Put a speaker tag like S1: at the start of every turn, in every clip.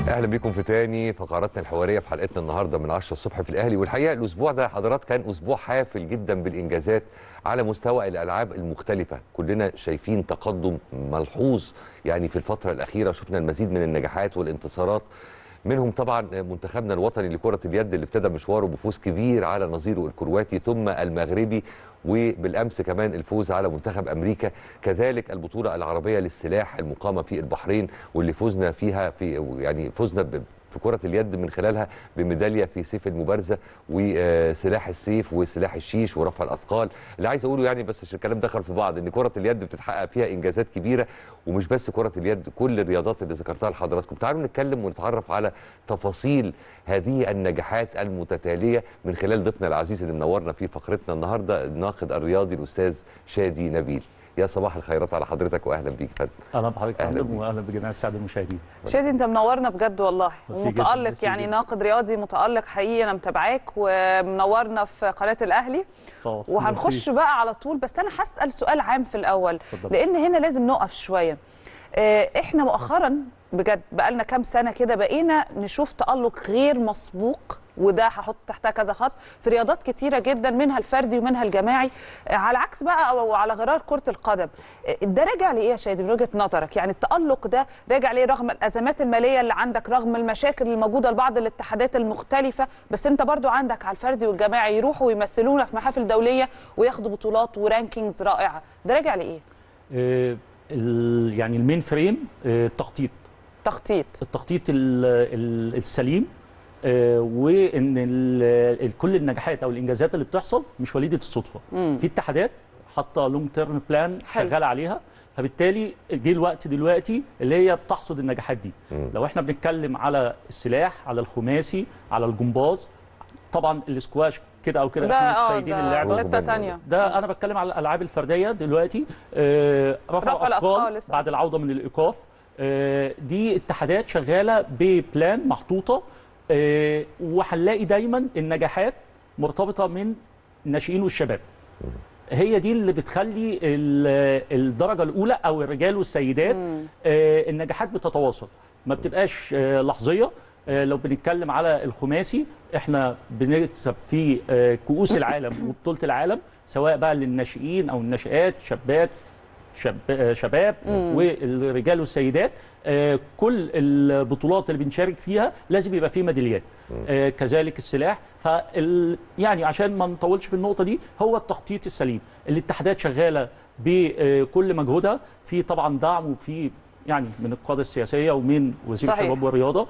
S1: اهلا بيكم في تاني فقراتنا الحواريه في حلقتنا النهارده من 10 الصبح في الاهلي. والحقيقه الاسبوع ده حضرات كان اسبوع حافل جدا بالانجازات على مستوى الالعاب المختلفه. كلنا شايفين تقدم ملحوظ يعني في الفتره الاخيره، شفنا المزيد من النجاحات والانتصارات، منهم طبعا منتخبنا الوطني لكره اليد اللي ابتدى مشواره بفوز كبير على نظيره الكرواتي ثم المغربي، وبالامس كمان الفوز على منتخب امريكا. كذلك البطوله العربيه للسلاح المقامه في البحرين واللي فزنا فيها فزنا في كرة اليد من خلالها بميدالية في سيف المبارزة وسلاح السيف وسلاح الشيش ورفع الأثقال. اللي عايز أقوله يعني بس عشان الكلام دخل في بعض إن كرة اليد بتتحقق فيها إنجازات كبيرة، ومش بس كرة اليد، كل الرياضات اللي ذكرتها لحضراتكم. تعالوا نتكلم ونتعرف على تفاصيل هذه النجاحات المتتالية من خلال ضيفنا العزيز اللي منورنا في فقرتنا النهاردة، الناقد الرياضي الأستاذ شادي نبيل. يا صباح الخيرات على حضرتك واهلا بيك يا فندم.
S2: اهلا بحضرتك يا فندم واهلا بجميع الساده المشاهدين.
S3: شادي انت منورنا بجد والله، ومتالق يعني ناقد رياضي متالق حقيقي، انا متابعاك ومنورنا في قناه الاهلي. وهنخش بقى على طول، بس انا هسال سؤال عام في الاول لان هنا لازم نقف شويه. احنا مؤخرا بجد بقالنا كام سنه كده بقينا نشوف تالق غير مسبوق، وده هحط تحتها كذا خط في رياضات كتيره جدا، منها الفردي ومنها الجماعي، على عكس بقى او على غرار كره القدم. ده راجع لايه يا شادي من وجهه نظرك؟ يعني التالق ده راجع ليه رغم الازمات الماليه اللي عندك، رغم المشاكل الموجوده لبعض الاتحادات المختلفه، بس انت برضو عندك على الفردي والجماعي يروحوا ويمثلونا في محافل دوليه وياخدوا بطولات ورانكينجز رائعه. ده راجع لايه؟
S2: يعني المين فريم التخطيط السليم، وان كل النجاحات او الانجازات اللي بتحصل مش وليده الصدفه. في اتحادات حاطه لونج تيرم بلان شغاله عليها، فبالتالي جه الوقت دلوقتي اللي هي بتحصد النجاحات دي. لو احنا بنتكلم على السلاح، على الخماسي، على الجمباز، طبعا الاسكواش كده او كده احنا متسيدين اللعبه ده. انا بتكلم على الالعاب الفرديه دلوقتي، رفع الاثقال بعد العوده من الايقاف. دي اتحادات شغاله ببلان محطوطه، وهنلاقي دايما النجاحات مرتبطه من الناشئين والشباب. هي دي اللي بتخلي الدرجه الاولى او الرجال والسيدات النجاحات بتتواصل، ما بتبقاش لحظيه. لو بنتكلم على الخماسي، احنا بنكسب في كؤوس العالم وبطوله العالم، سواء بقى للناشئين او الناشئات، شباب والرجال والسيدات. كل البطولات اللي بنشارك فيها لازم يبقى فيه ميداليات. كذلك السلاح. يعني عشان ما نطولش في النقطه دي، هو التخطيط السليم. الاتحادات شغاله بكل مجهودها، في طبعا دعم وفي يعني من القاده السياسيه ومن وزير الشباب والرياضه.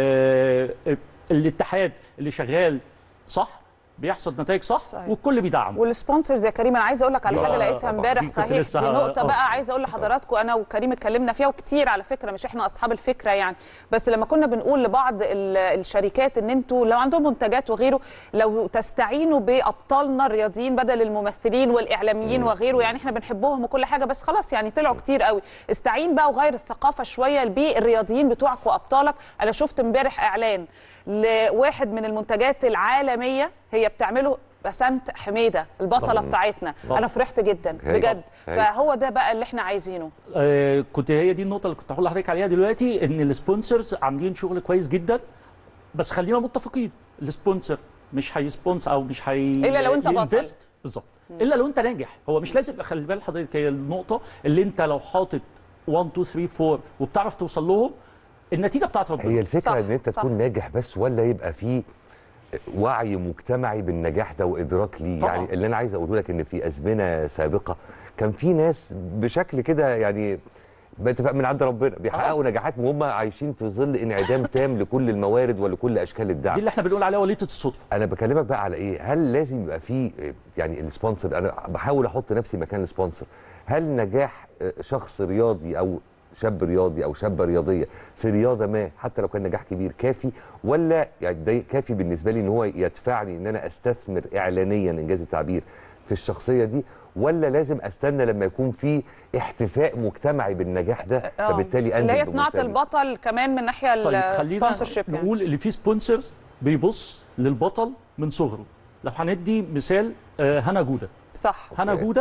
S2: الاتحاد اللي شغال صح بيحصل نتائج صح، والكل بيدعم.
S3: والسبونسرز يا كريم، انا عايزه اقول لك على حاجه لقيتها امبارح صحيح، دي نقطه بقى عايزه اقول لحضراتكم، انا وكريم اتكلمنا فيها وكتير على فكره، مش احنا اصحاب الفكره يعني، بس لما كنا بنقول لبعض الشركات ان انتوا لو عندهم منتجات وغيره، لو تستعينوا بابطالنا الرياضيين بدل الممثلين والاعلاميين وغيره، يعني احنا بنحبهم وكل حاجه، بس خلاص يعني طلعوا كتير قوي، استعين بقى وغير الثقافه شويه بالرياضيين بتوعك وابطالك. انا شفت امبارح اعلان لواحد من المنتجات العالميه هي بتعمله، بسنت حميده البطله بتاعتنا. انا فرحت جدا بجد. فهو ده بقى اللي احنا عايزينه.
S2: كنت هي دي النقطه اللي كنت هقول لحضرتك عليها دلوقتي، ان السبونسرز عاملين شغل كويس جدا، بس خلينا متفقين، السبونسر مش هيسبونس او مش هي
S3: الا لو انت بطل
S2: بالظبط، الا لو انت ناجح. هو مش لازم، خلي بال حضرتك، هي النقطه اللي انت لو حاطط 1 2 3 4 وبتعرف توصل لهم، النتيجه بتاعت ربنا.
S1: هي الفكره ان انت تكون ناجح بس، ولا يبقى في وعي مجتمعي بالنجاح ده وادراك ليه. يعني اللي انا عايز اقوله لك ان في ازمنه سابقه كان في ناس بشكل كده يعني باتفاق من عند ربنا بيحققوا نجاحات وهم عايشين في ظل انعدام تام لكل الموارد ولكل اشكال الدعم.
S2: دي اللي احنا بنقول عليها وليده الصدفه.
S1: انا بكلمك بقى على ايه؟ هل لازم يبقى في يعني السبونسر؟ انا بحاول احط نفسي مكان السبونسر. هل نجاح شخص رياضي او شاب رياضي او شابه رياضيه في رياضه ما، حتى لو كان نجاح كبير، كافي؟ ولا يعني ده كافي بالنسبه لي ان هو يدفعني ان انا استثمر اعلانيا انجاز التعبير في الشخصيه دي، ولا لازم استنى لما يكون في احتفاء مجتمعي بالنجاح ده فبالتالي انزل؟
S3: اللي هي صناعه البطل كمان من ناحيه
S2: السبونسرشيب. يعني نقول اللي فيه سبونسرز بيبص للبطل من صغره. لو هندي مثال، هنا جوده.
S3: صح.
S2: هنا جوده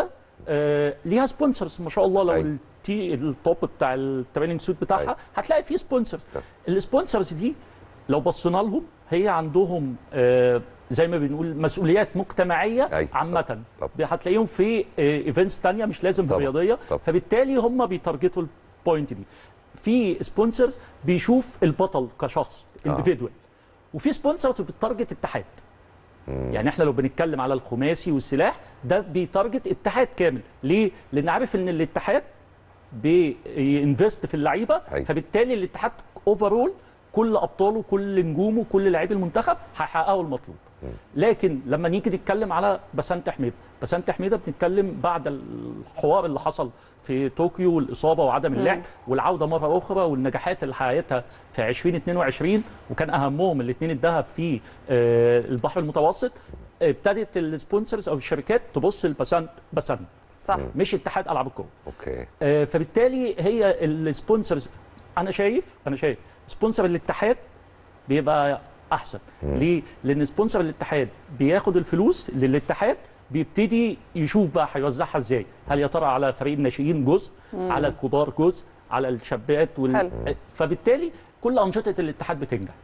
S2: ليها سبونسرز ما شاء الله. لو
S1: أيوة.
S2: التوب بتاع التريننج سوت بتاعها
S1: أيوة.
S2: هتلاقي فيه سبونسرز. السبونسرز دي لو بصينا لهم هي عندهم زي ما بنقول مسؤوليات مجتمعيه
S1: أيوة.
S2: عامه. هتلاقيهم في ايفنتس ثانيه مش لازم رياضيه، فبالتالي هم بيتارجتوا البوينت دي. في سبونسرز بيشوف البطل كشخص انديفيدوال، وفي سبونسرز بتارجت اتحاد. يعني احنا لو بنتكلم على الخماسي والسلاح ده بيتارجت اتحاد كامل. ليه؟ لان عارف ان الاتحاد بينفست في اللعيبه، فبالتالي الاتحاد اوفرول كل ابطاله كل نجومه كل لاعبي المنتخب هيحققوا المطلوب. لكن لما نيجي نتكلم على بسنت حميده بنتكلم بعد الحوار اللي حصل في طوكيو والاصابه وعدم اللعب والعوده مره اخرى والنجاحات اللي حققتها في 2022 وكان اهمهم الاثنين الذهب في البحر المتوسط. ابتدت السبونسرز او الشركات تبص لبسنت
S3: صح،
S2: مش اتحاد العاب الكوره.
S1: اوكي.
S2: فبالتالي هي السبونسرز انا شايف سبونسر الاتحاد بيبقى احسن. ليه؟ لان سبونسر الاتحاد بياخد الفلوس للاتحاد بيبتدي يشوف بقى هيوزعها ازاي. هل يا ترى على فريق الناشئين جزء، على الكبار جزء، على الشابات فبالتالي كل انشطه الاتحاد بتنجح.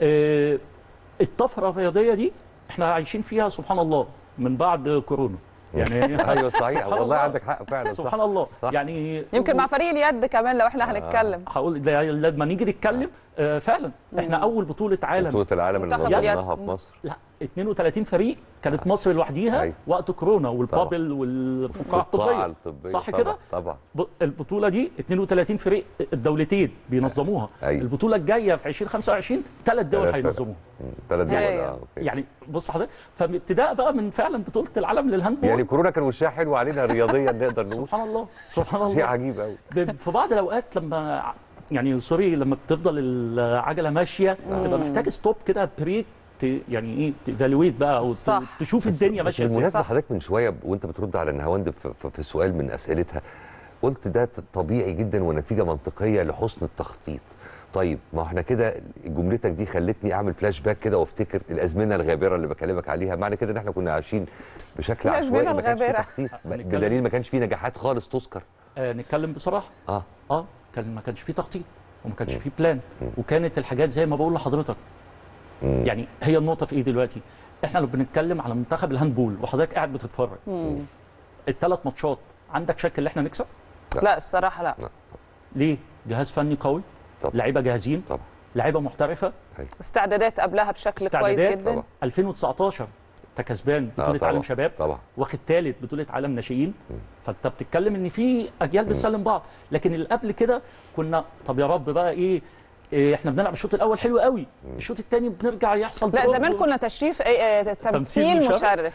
S2: الطفره الرياضيه دي احنا عايشين فيها سبحان الله من بعد كورونا.
S1: يعني ايوه صحيح والله عندك حق فعلا.
S2: سبحان الله صح. يعني
S3: يمكن مع فريق اليد كمان لو احنا هنتكلم
S2: هقول لما نيجي نتكلم فعلا احنا اول بطوله عالم
S1: اللي نظمناها في مصر.
S2: لا 32 فريق كانت مصر لوحديها وقت كورونا والبابل والفقاعه الطبيه صح كده.
S1: طبعا
S2: البطوله دي 32 فريق الدولتين بينظموها. البطوله الجايه في 2025 3 دول هينظموها.
S1: 3 دول
S2: يعني بص حضرتك فابتداء بقى من فعلا بطوله العالم للهاندبول.
S1: يعني كورونا كان وشها حلو علينا رياضيا نقدر نقول.
S2: سبحان الله
S1: شيء عجيب قوي.
S2: في بعض الاوقات لما يعني سوري لما بتفضل العجله ماشيه تبقى محتاج ستوب كده بريك يعني ايه تيفالويت بقى او تشوف الدنيا ماشيه ازاي.
S1: بالمناسبه حضرتك من شويه وانت بترد على النهاوند في سؤال من اسئلتها قلت ده طبيعي جدا ونتيجه منطقيه لحسن التخطيط. طيب ما احنا كده جملتك دي خلتني اعمل فلاش باك كده وافتكر الازمنه الغابره اللي بكلمك عليها. معنى كده ان احنا كنا عايشين بشكل عشوائي ما كانش في تخطيط بدليل ما كانش في نجاحات خالص تذكر.
S2: نتكلم بصراحه ما كانش في تخطيط وما كانش في بلان وكانت الحاجات زي ما بقول لحضرتك. يعني هي النقطه في ايه دلوقتي؟ احنا لو بنتكلم على منتخب الهاندبول وحضرتك قاعد بتتفرج الثلاث ماتشات عندك شك ان احنا نكسب؟
S3: لا الصراحه لا.
S2: ليه؟ جهاز فني قوي، لعيبه جاهزين، لعيبه محترفه،
S3: استعدادات قبلها بشكل كويس جدا.
S2: طبعا. 2019 انت كسبان بطوله عالم شباب طبعا. واخد ثالث بطوله عالم ناشئين. فانت بتتكلم ان في اجيال بتسلم بعض. لكن اللي قبل كده كنا طب يا رب بقى ايه احنا بنلعب الشوط الاول حلو قوي، الشوط الثاني بنرجع يحصل
S3: لا زمان كنا تشريف تمثيل مشرف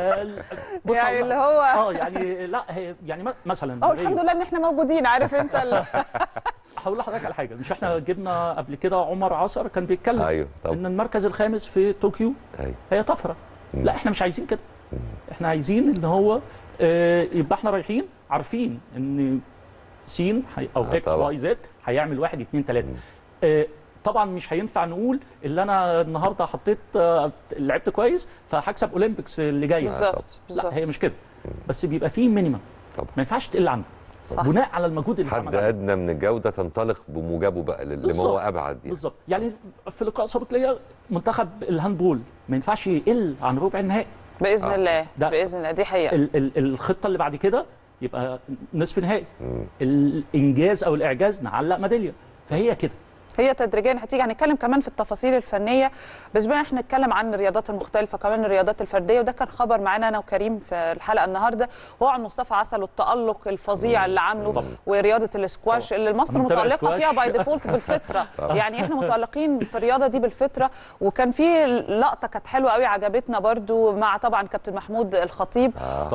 S2: يعني
S3: اللي هو
S2: يعني لا يعني مثلا
S3: الحمد لله ان احنا موجودين. عارف انت
S2: هقول لحضرتك على حاجه. مش احنا جبنا قبل كده عمر عصر كان بيتكلم ان المركز الخامس في طوكيو هي طفره. لا احنا مش عايزين كده. احنا عايزين ان هو يبقى احنا رايحين عارفين ان سين او اكس واي زد هيعمل 1 2 3. طبعا مش هينفع نقول اللي انا النهارده حطيت لعبت كويس فهكسب اولمبيكس اللي جايه.
S3: بالظبط.
S2: لا هي مش كده. بس بيبقى فيه مينيمم ما ينفعش تقل عنده بناء على المجهود اللي
S1: حد ادنى من الجوده تنطلق بموجبه بقى لما هو ابعد. يعني
S2: بالظبط. يعني في لقاء سابق ليا منتخب الهاندبول ما ينفعش يقل عن ربع النهائي
S3: باذن الله. باذن الله دي حقيقه.
S2: الخطه اللي بعد كده يبقى نصف نهائي. الانجاز او الاعجاز نعلق ميداليه. فهي كده
S3: هي تدريجيا هتيجي. هنتكلم كمان في التفاصيل الفنيه بس بما احنا نتكلم عن الرياضات المختلفه كمان الرياضات الفرديه وده كان خبر معانا انا وكريم في الحلقه النهارده هو عن مصطفى عسل والتالق الفظيع اللي عامله ورياضه الاسكواش اللي مصر متالقه فيها باي ديفولت بالفطره. يعني احنا متالقين في الرياضه دي بالفطره. وكان في لقطه كانت حلوه قوي عجبتنا برده مع طبعا كابتن محمود الخطيب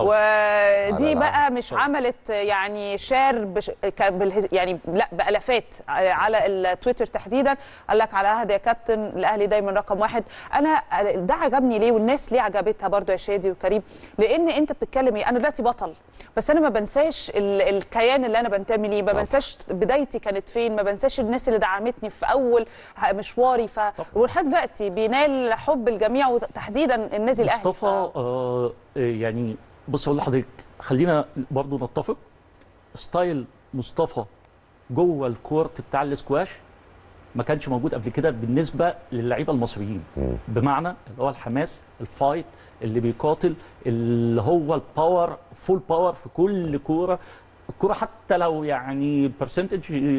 S3: ودي بقى مش عملت يعني شير يعني لا بالافات على التويتر تحديدا. قال لك على عهد يا كابتن الاهلي دايما رقم 1. انا ده عجبني ليه والناس ليه عجبتها برضو يا شادي وكريم؟ لان انت بتتكلم انا دلوقتي بطل بس انا ما بنساش الكيان اللي انا بنتمي ليه، ما بنساش بدايتي كانت فين، ما بنساش الناس اللي دعمتني في اول مشواري ولحد دلوقتي بينال حب الجميع وتحديدا النادي الاهلي.
S2: مصطفى يعني بص اقول لحضرتك خلينا برضو نتفق، ستايل مصطفى جوه الكورت بتاع الاسكواش ما كانش موجود قبل كده بالنسبه للعيبه المصريين. بمعنى اللي هو الحماس، الفايت اللي بيقاتل، اللي هو الباور، فول باور في كل كوره. الكوره حتى لو يعني برسنتج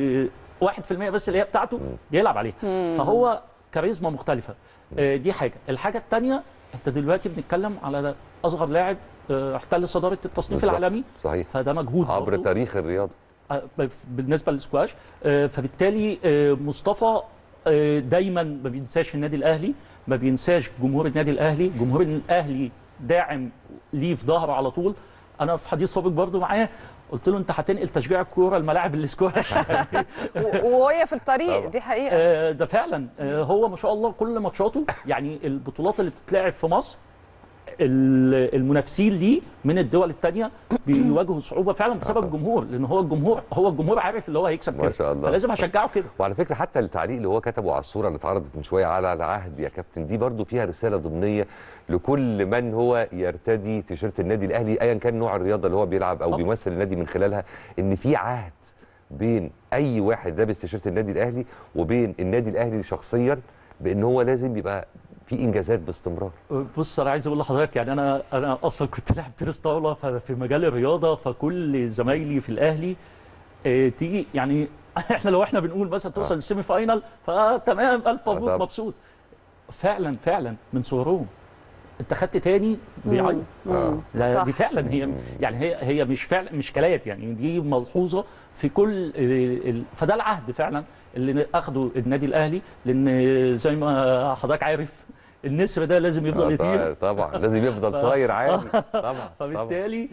S2: 1% بس اللي هي بتاعته بيلعب عليها. فهو كاريزما مختلفه. دي حاجه. الحاجه الثانيه، انت دلوقتي بنتكلم على اصغر لاعب احتل صداره التصنيف العالمي.
S1: صحيح.
S2: فده مجهود
S1: عبر
S2: برضو
S1: تاريخ الرياضه
S2: بالنسبه للسكواش. فبالتالي مصطفى دايما ما بينساش النادي الاهلي، ما بينساش جمهور النادي الاهلي. جمهور الاهلي داعم ليه في ظهره على طول. انا في حديث سابق برضو معاه قلت له انت هتنقل تشجيع الكوره لملاعب الاسكواش.
S3: وهي في الطريق. دي حقيقه.
S2: ده فعلا. هو ما شاء الله كل ماتشاته، يعني البطولات اللي بتتلعب في مصر المنافسين ليه من الدول الثانيه بيواجهوا صعوبه فعلا بسبب الجمهور، لان هو الجمهور عارف اللي هو هيكسب كده،
S1: ما شاء الله.
S2: فلازم هشجعه كده.
S1: وعلى فكره حتى التعليق اللي هو كتبه على الصوره اللي اتعرضت من شويه على العهد يا كابتن، دي برضو فيها رساله ضمنيه لكل من هو يرتدي تيشيرت النادي الاهلي ايا كان نوع الرياضه اللي هو بيلعب او بيمثل النادي من خلالها، ان في عهد بين اي واحد لابس تيشيرت النادي الاهلي وبين النادي الاهلي شخصيا، بان هو لازم يبقى في انجازات باستمرار.
S2: بص انا عايز اقول لحضرتك، يعني انا اصلا كنت لاعب تنس طاوله في مجال الرياضه، فكل زمايلي في الاهلي تيجي يعني احنا لو احنا بنقول مثلا توصل للسيمي فاينال فتمام، الف مبروك، مبسوط. فعلا من صغرهم انت خدت تاني بيعيط. لا دي فعلا هي يعني هي مش كلام، يعني دي ملحوظه في كل فده العهد فعلا اللي اخده النادي الاهلي، لان زي ما حضرتك عارف النسر ده لازم يفضل يطير.
S1: طبعا لازم يفضل طاير عادي. طبعا.
S2: فبالتالي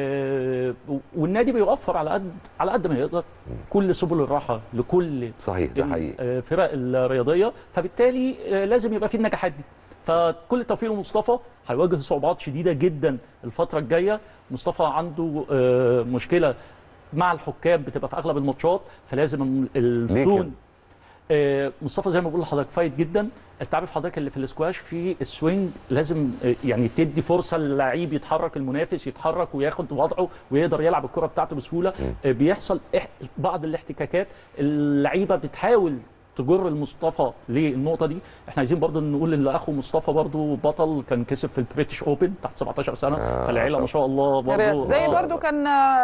S2: والنادي بيوفر على قد ما يقدر كل سبل الراحه لكل
S1: صحيح ده حقيقي
S2: الفرق الرياضيه، فبالتالي لازم يبقى في النجاحات دي. فكل التوفيق لمصطفى. هيواجه صعوبات شديده جدا الفتره الجايه. مصطفى عنده مشكله مع الحكام بتبقى في اغلب الماتشات، فلازم التون. مصطفى زي ما بقول لحضرتك فايت جدا. انت عارف حضرتك اللي في الاسكواش في السوينج لازم يعني تدي فرصه للعيب يتحرك، المنافس يتحرك وياخد وضعه ويقدر يلعب الكره بتاعته بسهوله. بيحصل بعض الاحتكاكات، اللعيبه بتحاول تجر المصطفى للنقطه دي. احنا عايزين برضه نقول ان اخو مصطفى برضه بطل، كان كسب في البريتش اوبن تحت 17 سنه. فالعيله ما شاء الله برضه
S3: زي برضه كان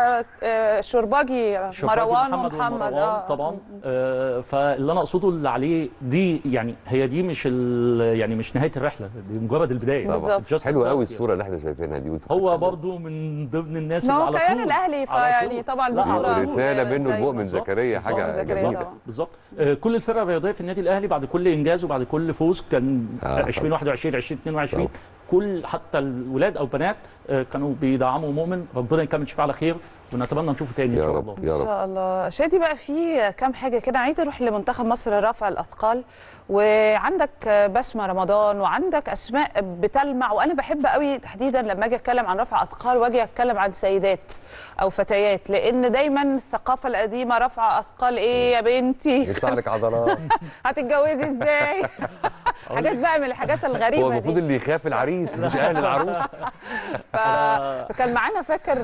S3: شرباجي مروان ومحمد
S2: طبعا. فاللي انا اقصده اللي عليه دي، يعني هي دي مش نهايه الرحله، دي مجرد البدايه.
S3: بالظبط.
S1: حلوه قوي الصوره اللي احنا شايفينها دي.
S2: هو برضه من ضمن الناس اللي على طول
S3: الاهلي، فيعني طبعا دي صوره
S1: رساله منه المؤمن زكريا، حاجه جميله
S2: بالظبط. كل الفرق الرياضيه في النادي الاهلي بعد كل انجاز وبعد كل فوز كان 2021 2022 كل حتى الولاد او بنات كانوا بيدعموا مؤمن. ربنا يكمل شفاعه على خير ونتمنى نشوفه تاني ان شاء الله.
S3: ان شاء الله. شادي بقى في كام حاجه كده عايزه اروح لمنتخب مصر رفع الاثقال، وعندك بسمه رمضان وعندك اسماء بتلمع، وانا بحب قوي تحديدا لما اجي اتكلم عن رفع اثقال واجي اتكلم عن سيدات او فتيات، لان دايما الثقافه القديمه رفع اثقال ايه يا بنتي؟
S1: يطلع لك عضلات
S3: هتتجوزي ازاي؟ حاجات بقى من الحاجات الغريبه دي.
S1: هو المفروض اللي يخاف العريس مش اهل العروس.
S3: فكان معانا فاكر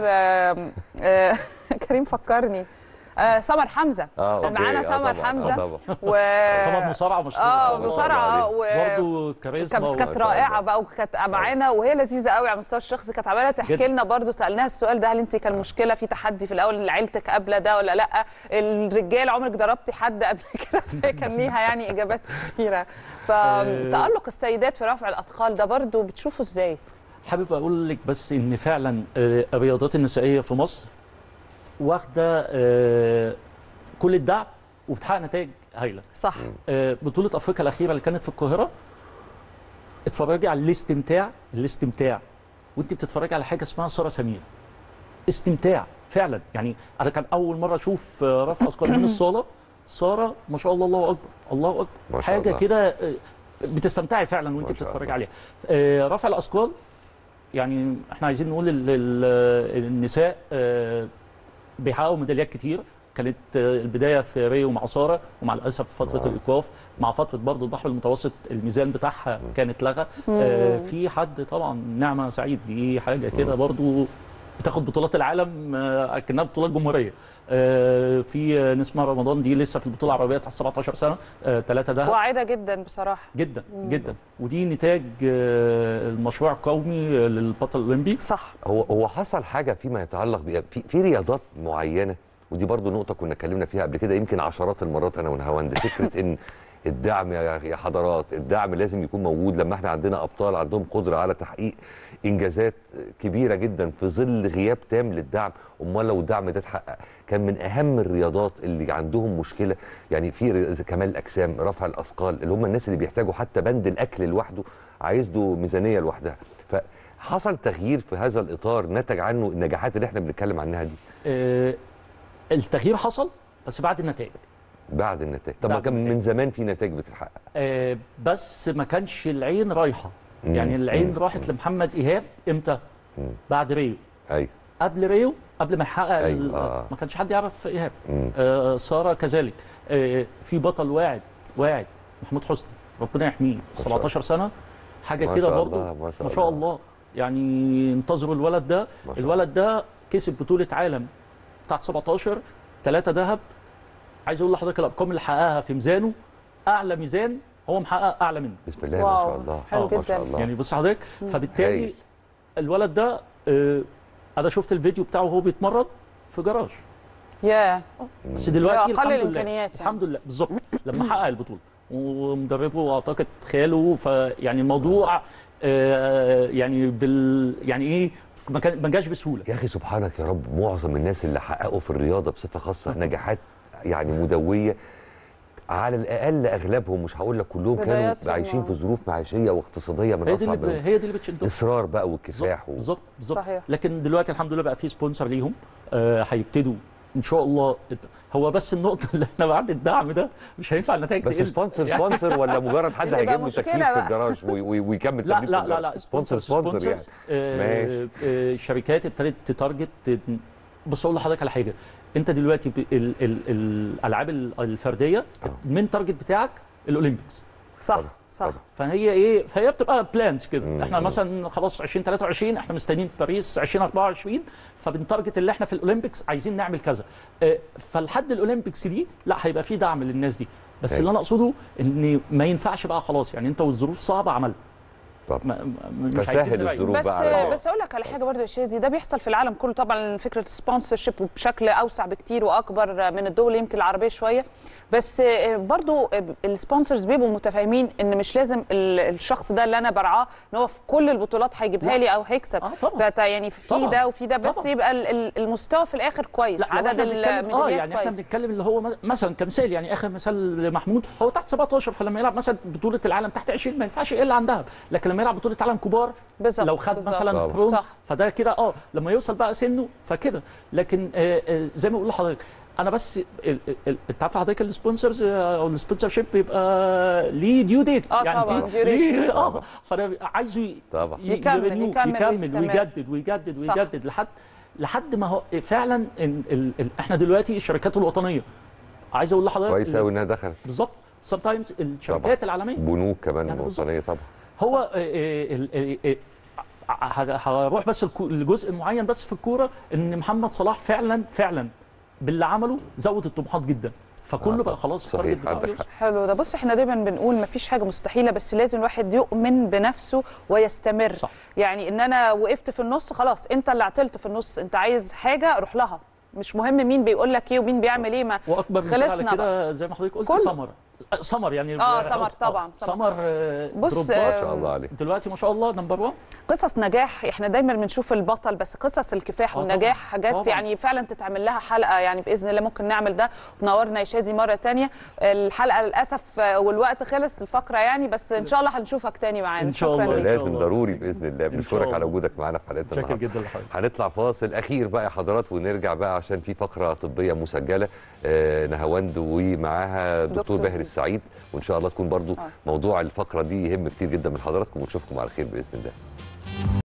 S3: كريم فكرني سمر حمزه. كان معانا سمر حمزه
S2: سمر مصارعه مش
S3: مصارعه
S2: برضه كاريزما
S3: كانت رائعه بقى، وكانت معانا وهي لذيذه قوي على المستوى الشخصي. كانت عماله تحكي لنا برضه، سالناها السؤال ده، هل انت كان مشكله في تحدي في الاول لعيلتك قبل ده ولا لا؟ الرجال عمرك ضربتي حد قبل كده؟ كان ليها يعني اجابات كثيره. فتالق السيدات في رفع الاثقال ده برضه بتشوفه ازاي؟
S2: حابب اقول لك بس ان فعلا الرياضات النسائيه في مصر واخده كل الدعم وبتحقق نتائج هايله.
S3: صح.
S2: بطوله افريقيا الاخيره اللي كانت في القاهره، اتفرجي على الاستمتاع وانت بتتفرجي على حاجه اسمها ساره سمير. استمتاع فعلا. يعني انا كان اول مره اشوف رفع اثقال من الصاله. ساره ما شاء الله، الله اكبر الله اكبر، حاجه كده بتستمتعي فعلا وانت بتتفرجي عليها. رفع الاثقال يعني احنا عايزين نقول النساء بيحققوا ميداليات كتير. كانت البدايه في ريو مع ساره، ومع الاسف فتره الايقاف، مع فتره برضه البحر المتوسط الميزان بتاعها كانت لغى. في حد طبعا نعمه سعيد، دي حاجه كده برضه بتاخد بطولات العالم اكنها بطولات جمهوريه. في نسمة رمضان دي لسه في البطوله العربيه تحت 17 سنه 3 دهب.
S3: واعده جدا بصراحه.
S2: جدا جدا، ودي نتاج المشروع القومي للبطل الاولمبي.
S3: صح.
S1: هو حصل حاجه فيما يتعلق في رياضات معينه، ودي برضو نقطه كنا اتكلمنا فيها قبل كده يمكن عشرات المرات انا ونهاوند، فكره ان الدعم يا حضرات، الدعم لازم يكون موجود. لما احنا عندنا ابطال عندهم قدره على تحقيق انجازات كبيره جدا في ظل غياب تام للدعم، امال لو الدعم ده اتحقق كان من اهم الرياضات اللي عندهم مشكله. يعني في كمال الاجسام، رفع الاثقال، اللي هم الناس اللي بيحتاجوا حتى بند الاكل لوحده عايز له ميزانيه لوحدها. فحصل تغيير في هذا الاطار نتج عنه النجاحات اللي احنا بنتكلم عنها دي.
S2: التغيير حصل بس بعد النتائج.
S1: بعد النتائج. طب ما كان من زمان في نتائج بتتحقق.
S2: بس ما كانش العين رايحه. يعني العين راحت لمحمد ايهاب امتى؟ بعد ريو.
S1: ايوه.
S2: قبل ريو، قبل ما يحقق ما كانش حد يعرف ايهاب. ساره كذلك. في بطل واعد محمود حسني ربنا يحميه 17 سنه حاجه كده برضه ما شاء الله. يعني انتظروا الولد ده. الولد ده كسب بطوله عالم بتاعت 17 3 ذهب. عايز اقول لحضرتك الارقام اللي حققها في ميزانه اعلى ميزان هو محقق اعلى منه.
S1: بسم الله ما شاء الله.
S3: حلو جدا.
S1: ما شاء الله.
S2: يعني بص حضرتك، فبالتالي الولد ده انا شفت الفيديو بتاعه وهو بيتمرن في جراج. بس دلوقتي الحمد لله بالظبط لما حقق البطوله ومدربه اعتقد خاله، فيعني الموضوع يعني يعني ايه ما جاش بسهوله.
S1: يا اخي سبحانك يا رب، معظم الناس اللي حققوا في الرياضه بصفه خاصه نجاحات يعني مدويه، على الاقل اغلبهم مش هقول لك كلهم كانوا عايشين في ظروف معيشيه واقتصاديه من اصعب.
S2: هي دي اللي بتشدهم،
S1: اصرار بقى والكفاح.
S2: بالظبط لكن دلوقتي الحمد لله بقى في سبونسر ليهم هيبتدوا ان شاء الله. هو بس النقطه اللي احنا بعد الدعم ده مش هينفع النتائج
S1: بس سبونسر ولا مجرد حد هيجيب له تكييف في الجراج ويكمل تمرين؟
S2: لا سبونسر يعني. ماشي. الشركات ابتدت تتارجت. بص اقول لحضرتك على حاجه، انت دلوقتي الالعاب الفرديه المين تارجت بتاعك الاولمبيكس.
S3: صح.
S2: فهي بتبقى بلانز كده. احنا مثلا خلاص 2023 احنا مستنيين باريس 2024، فبنتارجت اللي احنا في الاولمبيكس عايزين نعمل كذا. فلحد الاولمبيكس دي لا هيبقى في دعم للناس دي. بس اللي انا اقصده ان ما ينفعش بقى خلاص، يعني انت والظروف صعبه عملت.
S1: مش فسهل الظروف بقى.
S3: بس اقول لك على حاجه برضه يا شادي، ده بيحصل في العالم كله طبعا. فكره السبونسر شيب بشكل اوسع بكتير واكبر من الدول يمكن العربيه شويه، بس برضه السبونسرز بيبقوا متفاهمين ان مش لازم الشخص ده اللي انا برعاه ان هو في كل البطولات هيجيبها لي او هيكسب. يعني في ده وفي ده، بس يبقى المستوى في الاخر كويس. عدد الميداليات
S2: يعني احنا بنتكلم اللي هو مثلا كمثال، يعني اخر مثال محمود هو تحت 17، فلما يلعب مثلا بطوله العالم تحت 20 ما ينفعش يقل عن دهب، لكن لما يلعب بطوله عالم كبار لو خد مثلا برونز فده كده لما يوصل بقى سنه فكده. لكن زي ما بقول لحضرتك انا بس انت عارف حضرتك السبونسرز او السبونسر شيب بيبقى ليه ديو ديت.
S3: يعني طبعا
S2: فانا عايزه
S3: يكمل
S2: ويجدد لحد ما هو فعلا احنا دلوقتي الشركات الوطنيه عايز اقول لحضرتك
S1: كويس قوي انها دخلت
S2: بالظبط. سام تايمز الشركات العالميه
S1: بنوك كمان يعني وطنيه طبعا.
S2: هو هروح بس لجزء معين بس في الكوره، ان محمد صلاح فعلا باللي عمله زود الطموحات جدا، فكله بقى خلاص التارجت بتاعه.
S3: حلو ده. بص احنا دايما بنقول مفيش حاجه مستحيله، بس لازم الواحد يؤمن بنفسه ويستمر.
S2: صح.
S3: يعني ان انا وقفت في النص خلاص، انت اللي عطلت في النص، انت عايز حاجه روح لها، مش مهم مين بيقول لك ايه ومين بيعمل ايه. ما
S2: واكبر مثال على كده زي ما حضرتك قلت سمر يعني
S3: سمر طبعا.
S2: سمر
S3: بص
S1: ما شاء الله عليه
S2: دلوقتي ما شاء الله نمبر 1.
S3: قصص نجاح احنا دايما بنشوف البطل، بس قصص الكفاح والنجاح حاجات طبعا. يعني فعلا تتعمل لها حلقه، يعني باذن الله ممكن نعمل ده. ونورنا يا شادي مره ثانيه. الحلقه للاسف والوقت خلص الفقره يعني، بس ان شاء الله هنشوفك ثاني معانا
S2: ان شاء الله.
S1: لازم ضروري باذن الله. بنشكرك على وجودك معانا في حلقتنا
S2: النهارده. شكرا جدا لحضرتك.
S1: هنطلع فاصل اخير بقى يا حضرات ونرجع بقى عشان في فقره طبيه مسجله نهاوند ومعاها دكتور باهر السعيد، وان شاء الله تكون برضو موضوع الفقره دي يهم كتير جدا من حضراتكم، ونشوفكم على خير باذن الله.